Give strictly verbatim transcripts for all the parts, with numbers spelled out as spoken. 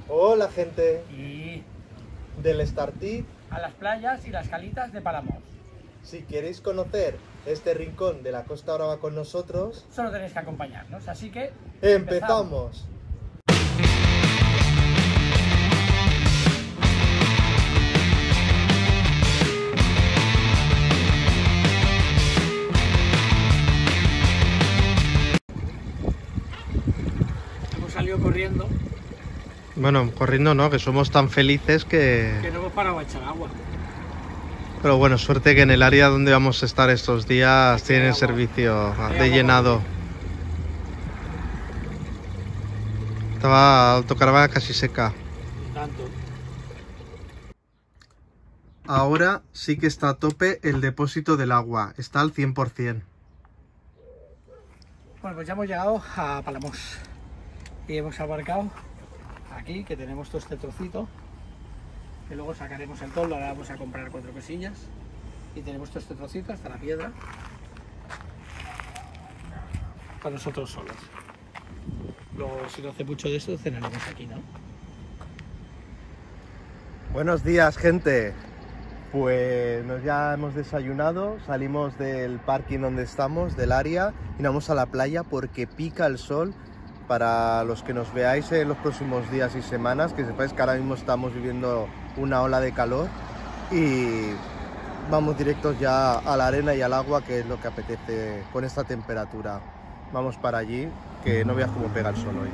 Hola gente Y del Estartit. a las playas y las calitas de Palamós. Si queréis conocer este rincón de la Costa Brava con nosotros, Solo tenéis que acompañarnos, así que ¡empezamos! Hemos salido corriendo Bueno, corriendo no, que somos tan felices que... que no hemos parado a echar agua. Pero bueno, suerte que en el área donde vamos a estar estos días tienen agua. servicio Hay de agua llenado. Estaba la autocaravana casi seca. Tanto. Ahora sí que está a tope el depósito del agua, está al cien por cien. Bueno, pues ya hemos llegado a Palamós y hemos abarcado aquí, que tenemos todo este trocito, que luego sacaremos el toldo. Ahora vamos a comprar cuatro cosillas y tenemos todo este trocito hasta la piedra para nosotros solos. Luego, si no hace mucho de eso, cenaremos aquí, ¿no? Buenos días, gente. Pues nos ya hemos desayunado, salimos del parking donde estamos, del área, y nos vamos a la playa porque pica el sol. Para los que nos veáis en los próximos días y semanas, que sepáis que ahora mismo estamos viviendo una ola de calor y vamos directos ya a la arena y al agua, que es lo que apetece con esta temperatura. Vamos para allí, que no veas cómo pega el sol hoy.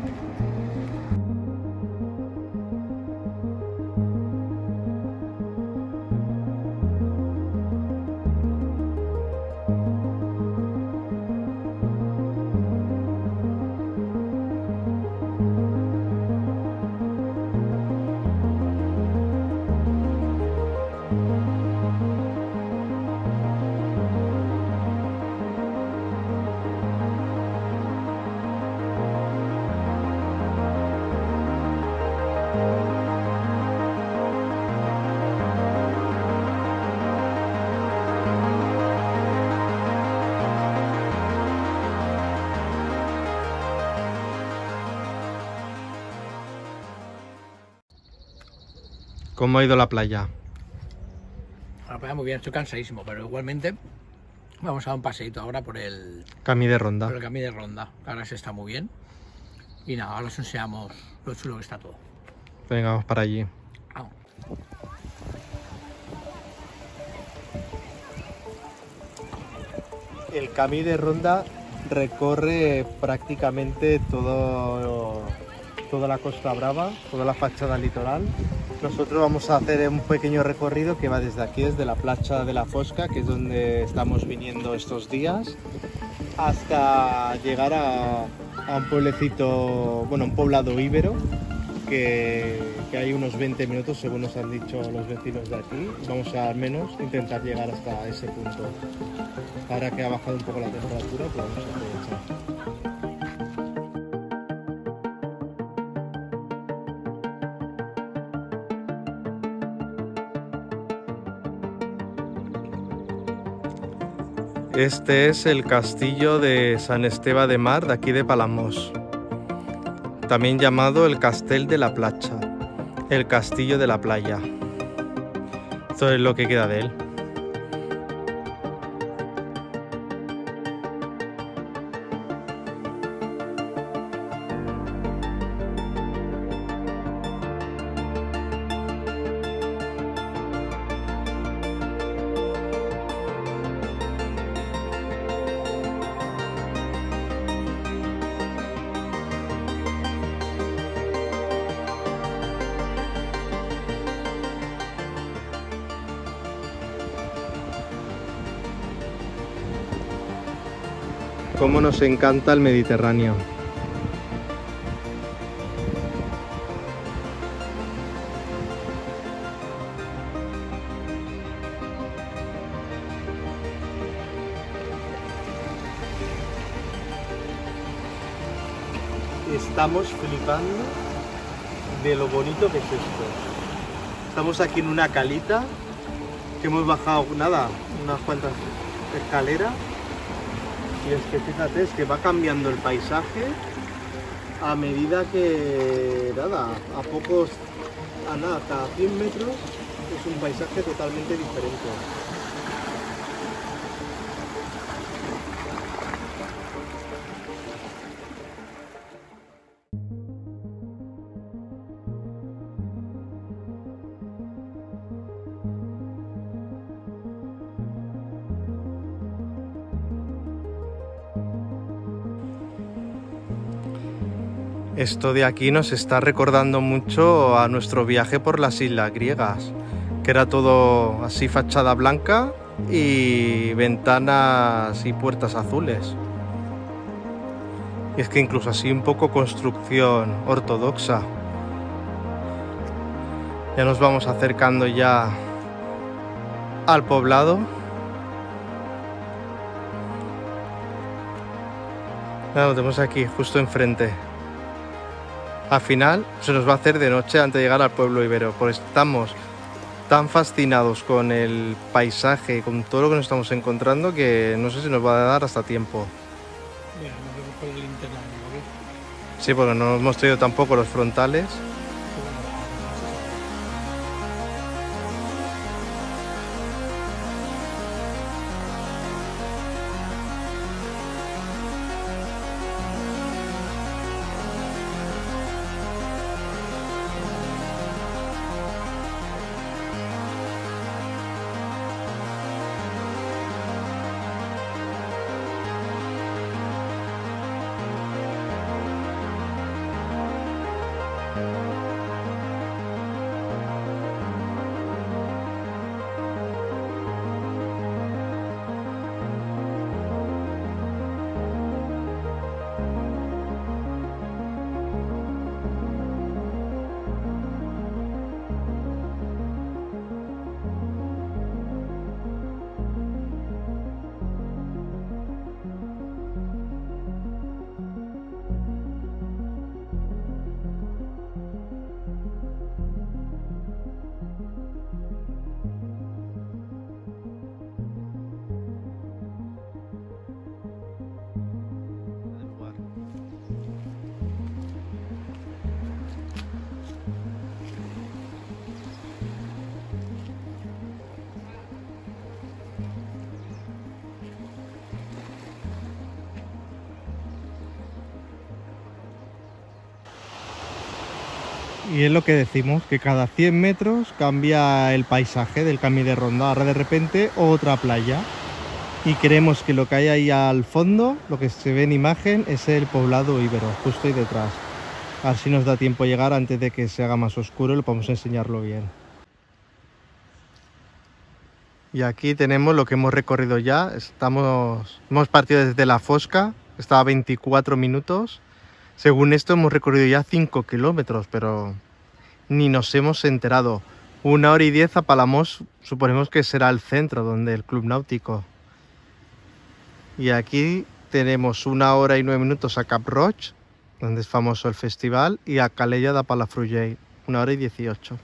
¿Cómo ha ido la playa? La playa muy bien, estoy cansadísimo, pero igualmente vamos a dar un paseíto ahora por el, Camí de ronda. por el camino de ronda. Ahora se está muy bien. Y nada, ahora os enseñamos lo chulo que está todo. Venga, vamos para allí. Vamos. El camí de ronda recorre prácticamente todo, toda la Costa Brava, toda la fachada litoral. Nosotros vamos a hacer un pequeño recorrido que va desde aquí, desde la Platja de la Fosca, que es donde estamos viniendo estos días, hasta llegar a, a un pueblecito, bueno, un poblado íbero, que, que hay unos veinte minutos, según nos han dicho los vecinos de aquí. Vamos a al menos intentar llegar hasta ese punto. Ahora que ha bajado un poco la temperatura, pues vamos a aprovechar. Este es el castillo de Sant Esteve de Mar, de aquí de Palamós. También llamado el Castell de la Platja, el castillo de la playa. Esto es lo que queda de él. Cómo nos encanta el Mediterráneo. Estamos flipando de lo bonito que es esto. Estamos aquí en una calita que hemos bajado, nada, unas cuantas escaleras. Y es que fíjate, es que va cambiando el paisaje a medida que, nada, a pocos, a nada, cada cien metros es un paisaje totalmente diferente. Esto de aquí nos está recordando mucho a nuestro viaje por las islas griegas, que era todo así fachada blanca y ventanas y puertas azules. Y es que incluso así un poco construcción ortodoxa. Ya nos vamos acercando ya al poblado. Ya lo tenemos aquí, justo enfrente. Al final se nos va a hacer de noche antes de llegar al pueblo ibero, porque estamos tan fascinados con el paisaje, con todo lo que nos estamos encontrando, que no sé si nos va a dar hasta tiempo. Mira, nos vemos con el linterna, ¿no? Sí, porque no hemos traído tampoco los frontales. Y es lo que decimos, que cada cien metros cambia el paisaje del Camí de Ronda. Ahora de repente otra playa. Y creemos que lo que hay ahí al fondo, lo que se ve en imagen, es el poblado íbero, justo ahí detrás. A ver si nos da tiempo a llegar antes de que se haga más oscuro y lo podemos enseñarlo bien. Y aquí tenemos lo que hemos recorrido ya. Estamos, hemos partido desde La Fosca, estaba a veinticuatro minutos. Según esto hemos recorrido ya cinco kilómetros, pero ni nos hemos enterado. Una hora y diez a Palamós, suponemos que será el centro, donde el Club Náutico. Y aquí tenemos una hora y nueve minutos a Cap Roig, donde es famoso el festival, y a Calella de Palafrugell, una hora y dieciocho.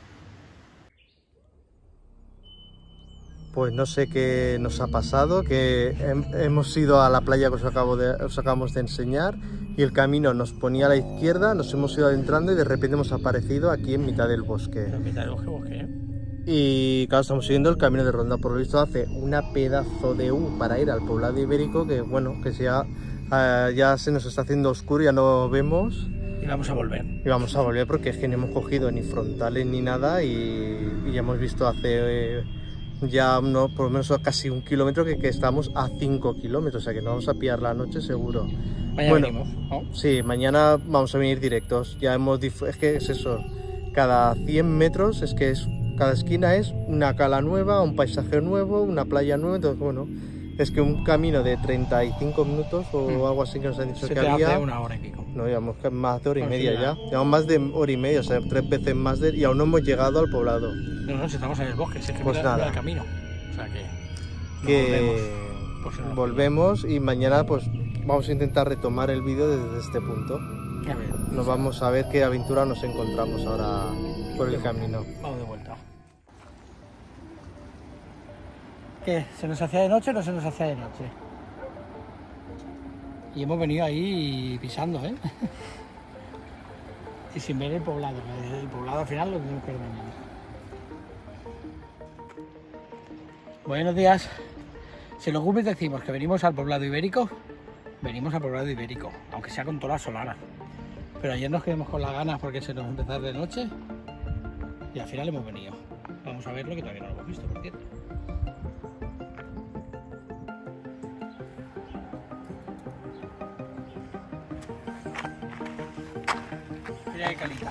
Pues no sé qué nos ha pasado, que hemos ido a la playa que os, acabo de, os acabamos de enseñar y el camino nos ponía a la izquierda, nos hemos ido adentrando y de repente hemos aparecido aquí en mitad del bosque. En mitad del bosque, bosque, ¿eh? Y claro, estamos siguiendo el camino de Ronda. Por lo visto hace una pedazo de U para ir al poblado ibérico que, bueno, que ya, uh, ya se nos está haciendo oscuro, ya no vemos. Y vamos a volver. Y vamos a volver porque es que no hemos cogido ni frontales ni nada y, y ya hemos visto hace... Eh, ya no, por lo menos casi un kilómetro que, que estamos a cinco kilómetros, o sea que nos vamos a pillar la noche seguro. Mañana bueno, venimos, ¿no? Sí, mañana vamos a venir directos. Ya hemos, es que es eso, cada cien metros es que es, cada esquina es una cala nueva, un paisaje nuevo, una playa nueva, entonces bueno, es que un camino de treinta y cinco minutos o hmm. algo así que nos han dicho Se que te había. Hace una hora y pico. No, llevamos más de hora y Al media final. ya. Llevamos más de hora y media, o sea, tres veces más de... Y aún no hemos llegado al poblado. No, no, si estamos en el bosque, si es que Pues mira, nada. mira el camino. O sea que... no que volvemos, por si no lo volvemos y mañana pues vamos a intentar retomar el vídeo desde este punto. pillo. A ver, Nos vamos a ver qué aventura nos encontramos ahora por el camino. vamos de vuelta. ¿Qué? ¿Se nos hacía de noche o no se nos hacía de noche? Y hemos venido ahí pisando, ¿eh? y sin ver el poblado. El poblado al final lo tenemos que ver mañana. Buenos días. Si los guppies decimos que venimos al poblado ibérico, venimos al poblado ibérico, aunque sea con toda la solana. Pero ayer nos quedamos con las ganas porque se nos empezó de noche y al final hemos venido. Vamos a verlo, que todavía no lo hemos visto, por cierto. Mira qué calita.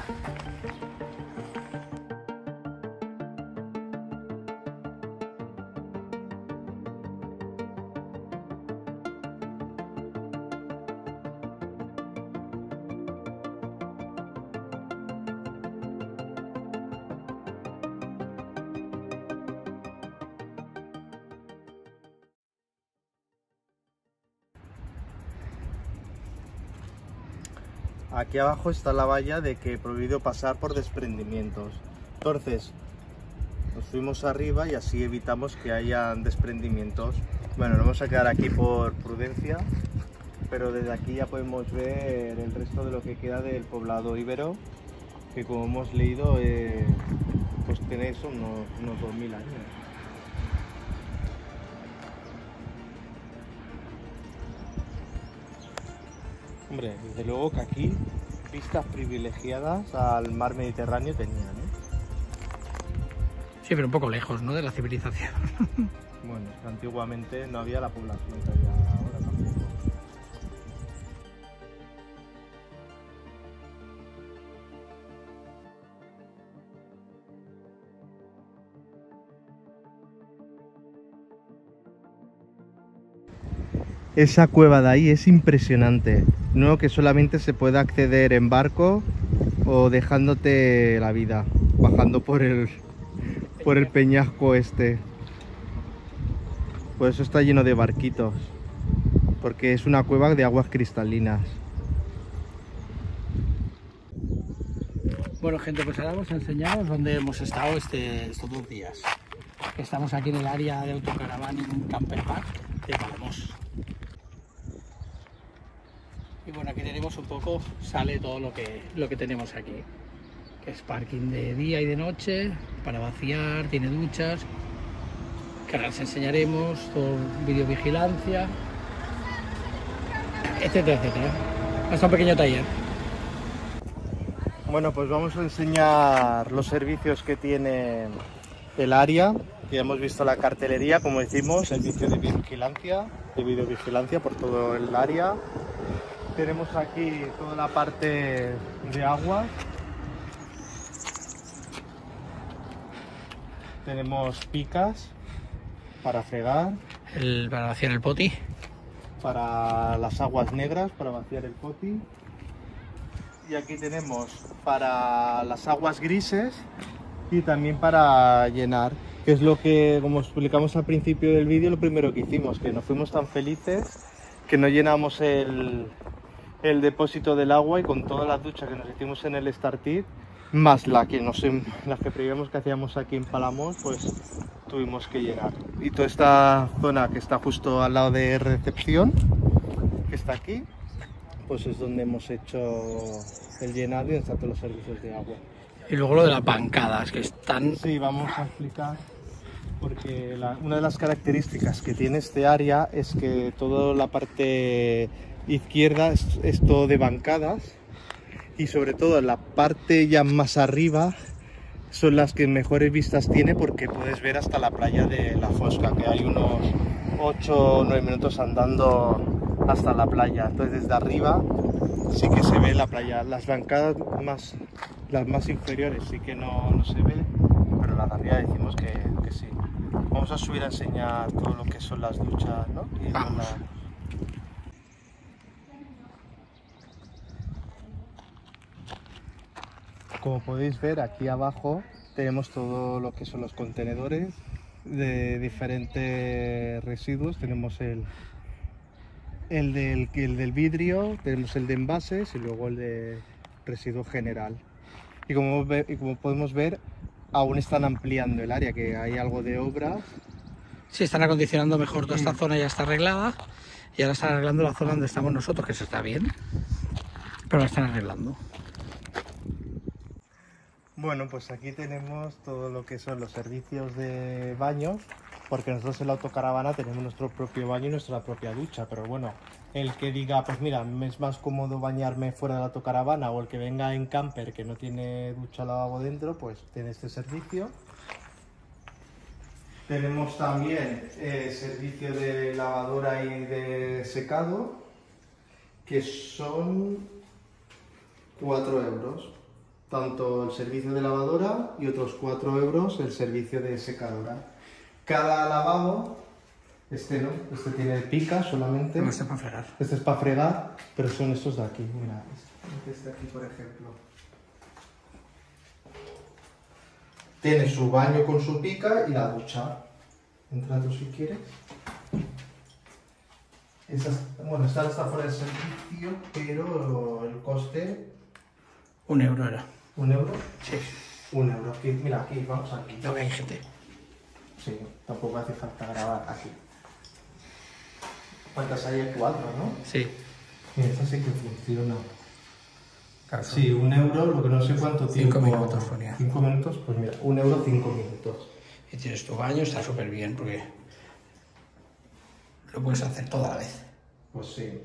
Aquí abajo está la valla de que prohibido pasar por desprendimientos. Entonces, nos fuimos arriba y así evitamos que hayan desprendimientos. Bueno, nos vamos a quedar aquí por prudencia, pero desde aquí ya podemos ver el resto de lo que queda del poblado íbero, que como hemos leído, eh, pues tiene eso, unos, unos dos mil años. Hombre, desde luego que aquí vistas privilegiadas al mar Mediterráneo tenían, ¿eh? Sí, pero un poco lejos, ¿no?, de la civilización. Bueno, es que antiguamente no había la población que había ahora tampoco. Esa cueva de ahí es impresionante. No que solamente se puede acceder en barco o dejándote la vida, bajando por el, por el peñasco este. Por eso está lleno de barquitos, porque es una cueva de aguas cristalinas. Bueno, gente, pues ahora vamos a enseñaros dónde hemos estado este, estos dos días. Estamos aquí en el área de autocaravana en Camper Park de Palamós. Y bueno, aquí tenemos un poco, sale todo lo que, lo que tenemos aquí, que es parking de día y de noche, para vaciar, tiene duchas, que ahora les enseñaremos, todo videovigilancia, etcétera, etcétera. Hasta un pequeño taller. Bueno, pues vamos a enseñar los servicios que tiene el área. Ya hemos visto la cartelería, como decimos, servicio de vigilancia, de videovigilancia por todo el área. Tenemos aquí toda la parte de agua. Tenemos picas para fregar. El, para vaciar el poti. Para las aguas negras, para vaciar el poti. Y aquí tenemos para las aguas grises y también para llenar, que es lo que, como explicamos al principio del vídeo, lo primero que hicimos, que nos fuimos tan felices que no llenamos el, el depósito del agua, y con todas las duchas que nos hicimos en el Startit, más la que nos, las que prevíamos que hacíamos aquí en Palamós, pues tuvimos que llenar. Y toda esta zona que está justo al lado de recepción, que está aquí, pues es donde hemos hecho el llenado y están todos los servicios de agua. Y luego lo de las bancadas, que están... Sí, vamos a explicar, porque la, una de las características que tiene este área es que toda la parte izquierda es, es todo de bancadas, y sobre todo en la parte ya más arriba son las que mejores vistas tiene, porque puedes ver hasta la playa de La Fosca, que hay unos ocho o nueve minutos andando hasta la playa. Entonces desde arriba sí que se ve la playa. Las bancadas más, las más inferiores sí que no, no se ve, pero la de arriba decimos que, que sí. Vamos a subir a enseñar todo lo que son las duchas, ¿no? Y la... Como podéis ver, aquí abajo tenemos todo lo que son los contenedores de diferentes residuos. Tenemos el El del, el del vidrio, tenemos el de envases y luego el de residuo general. Y como, ve, y como podemos ver, aún están ampliando el área, que hay algo de obras. Sí, están acondicionando mejor toda esta zona, ya está arreglada. Y ahora están arreglando la zona donde estamos nosotros, que eso está bien. Pero la están arreglando. Bueno, pues aquí tenemos todo lo que son los servicios de baños, porque nosotros en la autocaravana tenemos nuestro propio baño y nuestra propia ducha, pero bueno, el que diga, pues mira, me es más cómodo bañarme fuera de la autocaravana, o el que venga en camper que no tiene ducha o lavabo dentro, pues tiene este servicio. Tenemos también eh, servicio de lavadora y de secado, que son cuatro euros. Tanto el servicio de lavadora y otros cuatro euros el servicio de secadora. Cada lavabo, este no, este tiene pica solamente. No, este es para fregar. Este es para fregar, pero son estos de aquí. Mira, este de aquí por ejemplo. Tiene su baño con su pica y la ducha. Entra tú si quieres. Esa, bueno, esta está fuera del servicio, pero el coste... Un euro era. ¿Un euro? Sí. Un euro. Aquí, mira, aquí, vamos aquí. No ven gente. Sí, tampoco hace falta grabar aquí. ¿Cuántas hay? Cuatro, ¿no? Sí. Mira, esta sí que funciona. Sí, un euro, lo que no sé cuánto tiempo. Cinco minutos ponía. Cinco minutos, pues mira, un euro, cinco minutos. Y tienes tu baño, está súper bien porque lo puedes hacer toda la vez. Pues sí.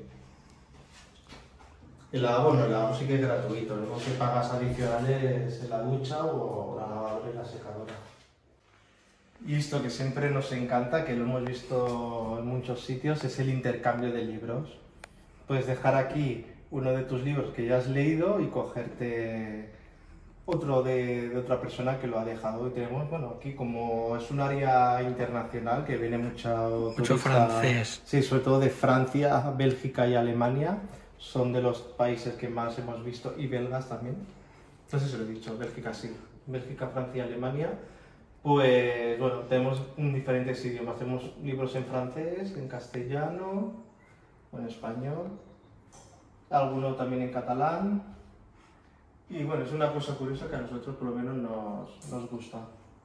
El lavabo no, el lavabo sí que es gratuito, luego que pagas adicionales en la ducha o la lavadora y la secadora. Y esto que siempre nos encanta, que lo hemos visto en muchos sitios, es el intercambio de libros. Puedes dejar aquí uno de tus libros que ya has leído y cogerte otro de, de otra persona que lo ha dejado. Y tenemos, bueno, aquí como es un área internacional que viene mucho Mucho turista, francés. Sí, sobre todo de Francia, Bélgica y Alemania. Son de los países que más hemos visto, y belgas también. Entonces se lo he dicho, Bélgica sí. Bélgica, Francia, Alemania. Pues bueno, tenemos diferentes idiomas. Tenemos libros en francés, en castellano, en español, alguno también en catalán. Y bueno, es una cosa curiosa que a nosotros por lo menos nos, nos gusta.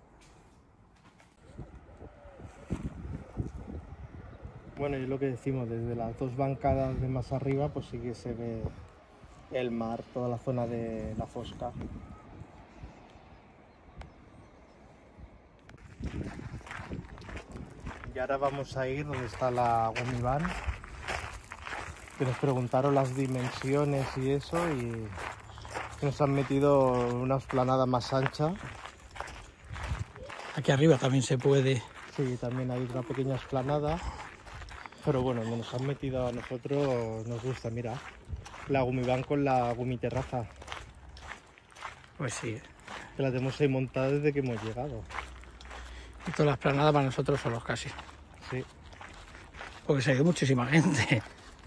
Bueno, y es lo que decimos, desde las dos bancadas de más arriba, pues sí que se ve el mar, toda la zona de la Fosca. Y ahora vamos a ir donde está la Gummiband, que nos preguntaron las dimensiones y eso, y nos han metido una explanada más ancha. Aquí arriba también se puede. Sí, también hay una pequeña explanada. Pero bueno, donde nos han metido a nosotros nos gusta, mira. La Gummiband con la gumiterraza. Pues sí. Que la tenemos ahí montada desde que hemos llegado. Y todas las planadas para nosotros solos casi. Sí. Porque se ve muchísima gente.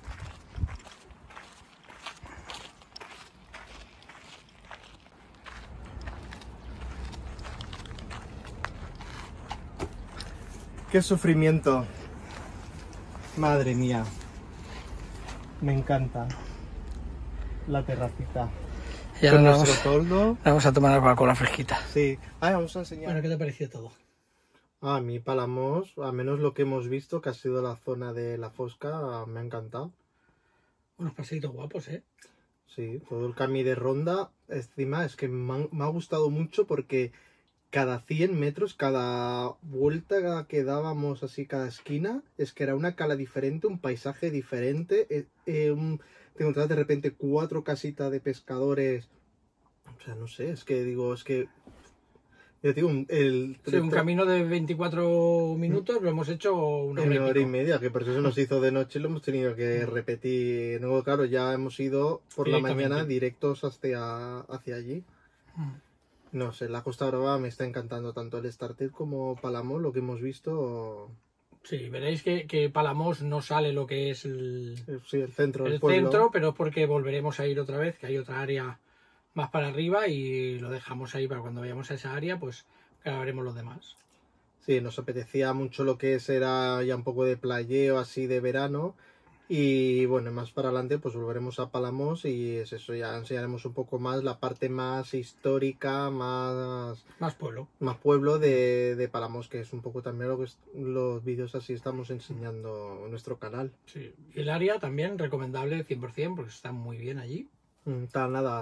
¡Qué sufrimiento! Madre mía. Me encanta la terracita. Y ahora con vamos, nuestro toldo. vamos a tomar algo con la fresquita. Sí. Ah, vamos a enseñar. Bueno, ¿qué te pareció todo? A mí Palamós, a menos lo que hemos visto, que ha sido la zona de la Fosca, me ha encantado. Unos paseitos guapos, ¿eh? Sí, todo el camino de ronda, encima es que me ha, me ha gustado mucho porque cada cien metros, cada vuelta que dábamos así, cada esquina, es que era una cala diferente, un paisaje diferente. Eh, eh, un, te encontrabas de repente cuatro casitas de pescadores. O sea, no sé, es que digo, es que... Yo digo, el... Sí, un camino de veinticuatro minutos lo hemos hecho una hora, Una hora y y pico. media, que por eso se nos hizo de noche y lo hemos tenido que repetir. Luego, claro, ya hemos ido por la Directamente. mañana directos hacia, hacia allí. No sé, la Costa Brava me está encantando tanto el Estartit como Palamós, lo que hemos visto. Sí, veréis que, que Palamós no sale lo que es el, eh, Sí, el centro, el, el pueblo. centro, pero es porque volveremos a ir otra vez, que hay otra área más para arriba y lo dejamos ahí para cuando vayamos a esa área, pues grabaremos los demás. Sí, nos apetecía mucho lo que es, era ya un poco de playeo así de verano. Y bueno, más para adelante pues volveremos a Palamós y es eso, ya enseñaremos un poco más la parte más histórica, más... Más pueblo. más pueblo de, de Palamós, que es un poco también lo que es- los vídeos así estamos enseñando en nuestro canal. Sí. Y el área también recomendable cien por cien porque está muy bien allí. Mm, Está nada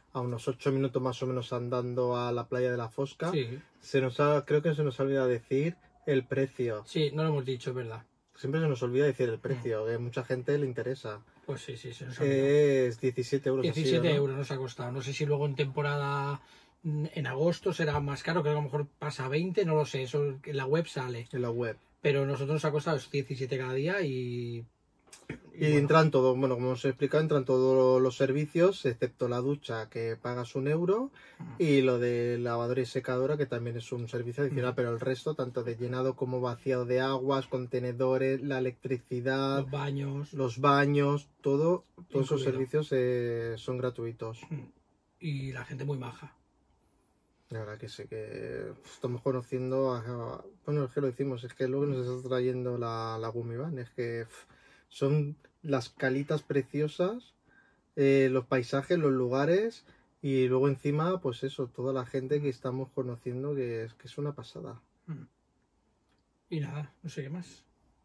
a unos ocho minutos más o menos andando a la playa de la Fosca. Sí. Se nos ha, creo que se nos ha olvidado decir el precio. Sí, no lo hemos dicho, es verdad. Siempre se nos olvida decir el precio, que a mucha gente le interesa. Pues sí, sí, se nos ha olvidado. Es diecisiete euros. diecisiete así, ¿no? euros nos ha costado. No sé si luego en temporada, en agosto será más caro, que a lo mejor pasa a veinte, no lo sé, eso en la web sale. En la web. Pero nosotros nos ha costado esos diecisiete cada día y... Y, y bueno. Entran todo, bueno, como os he explicado, entran todos los servicios, excepto la ducha, que pagas un euro, uh-huh. y lo de lavadora y secadora, que también es un servicio adicional, uh-huh. pero el resto, tanto de llenado como vaciado de aguas, contenedores, la electricidad, los baños, los baños, todo, todos esos servicios eh, son gratuitos. Uh-huh. Y la gente muy maja. La verdad que sí, que estamos conociendo, a, bueno, es que lo decimos, es que luego nos está trayendo la, la Gummiván, es que son las calitas preciosas, eh, los paisajes, los lugares, y luego encima, pues eso, toda la gente que estamos conociendo, que es, que es una pasada. Y nada, no sé qué más.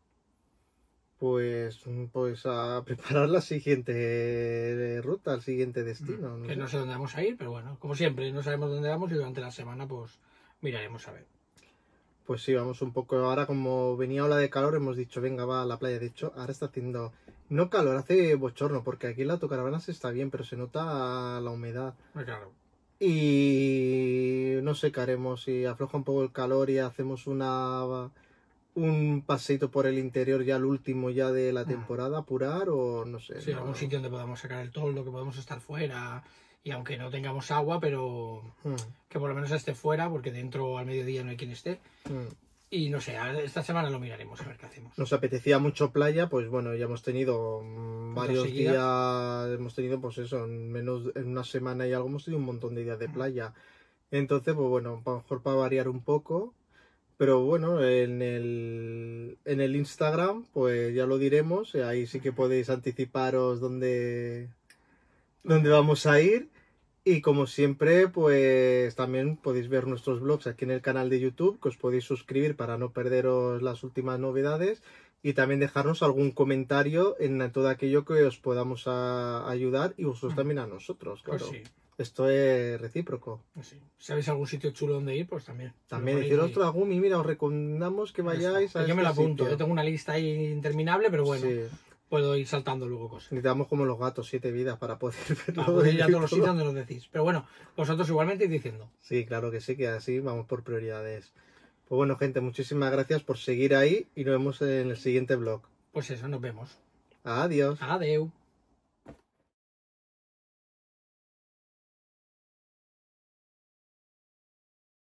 Pues, pues a preparar la siguiente ruta, el siguiente destino. Mm, no que sé. No sé dónde vamos a ir, pero bueno, como siempre, no sabemos dónde vamos y durante la semana pues miraremos a ver. Pues sí, vamos un poco, ahora como venía ola de calor hemos dicho, venga, va a la playa. De hecho, ahora está haciendo, no calor, hace bochorno, porque aquí en la autocaravana se está bien, pero se nota la humedad. Claro. Y no sé qué haremos, si afloja un poco el calor y hacemos una... un paseito por el interior ya el último ya de la temporada, apurar o no sé. Sí, no. algún sitio donde podamos sacar el toldo, que podamos estar fuera y aunque no tengamos agua, pero hmm. que por lo menos esté fuera, porque dentro al mediodía no hay quien esté. Hmm. Y no sé, esta semana lo miraremos a ver qué hacemos. Nos apetecía mucho playa, pues bueno, ya hemos tenido varios días, hemos tenido pues eso, en menos en una semana y algo hemos tenido un montón de días de playa. Entonces, pues bueno, a lo mejor para variar un poco. Pero bueno, en el, en el Instagram pues ya lo diremos, ahí sí que podéis anticiparos dónde, dónde vamos a ir. Y como siempre, pues también podéis ver nuestros vlogs aquí en el canal de YouTube, que os podéis suscribir para no perderos las últimas novedades. Y también dejarnos algún comentario en todo aquello que os podamos a, ayudar y vosotros también a nosotros, claro. Pues sí. Esto es recíproco. Sí. Si sabéis algún sitio chulo donde ir, pues también. También decir, ostras, Gumi, mira, os recomendamos que vayáis Eso. a Yo este me la apunto, sitio. yo tengo una lista ahí interminable, pero bueno, sí. puedo ir saltando luego cosas. Necesitamos como los gatos, siete vidas para poder verlo. Para poder ir a todos los sitios donde los decís. Pero bueno, vosotros igualmente ir diciendo. Sí, claro que sí, que así vamos por prioridades. Pues bueno, gente, muchísimas gracias por seguir ahí y nos vemos en el siguiente vlog. Pues eso, nos vemos. Adiós. Adeu.